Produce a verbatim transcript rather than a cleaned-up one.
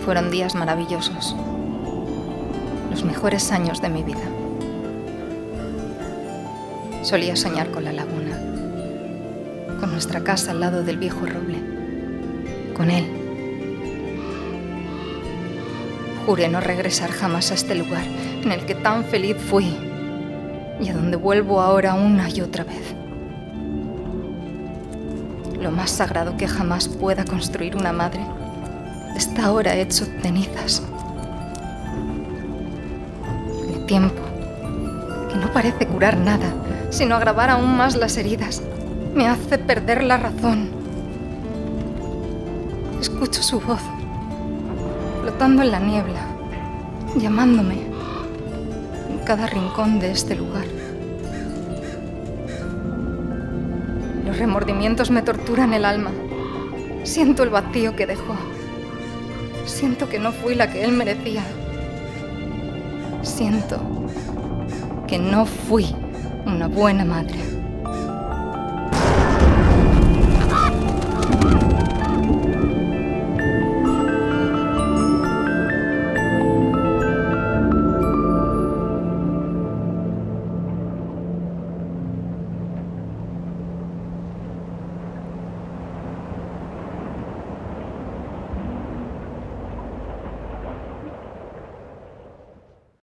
Fueron días maravillosos, los mejores años de mi vida. Solía soñar con la laguna, con nuestra casa al lado del viejo roble, con él. Juré no regresar jamás a este lugar en el que tan feliz fui y a donde vuelvo ahora una y otra vez. Lo más sagrado que jamás pueda construir una madre está ahora hecho cenizas. El tiempo, que no parece curar nada, sino agravar aún más las heridas, me hace perder la razón. Escucho su voz, flotando en la niebla, llamándome en cada rincón de este lugar. Los remordimientos me torturan el alma. Siento el vacío que dejó. Siento que no fui la que él merecía. Siento que no fui una buena madre.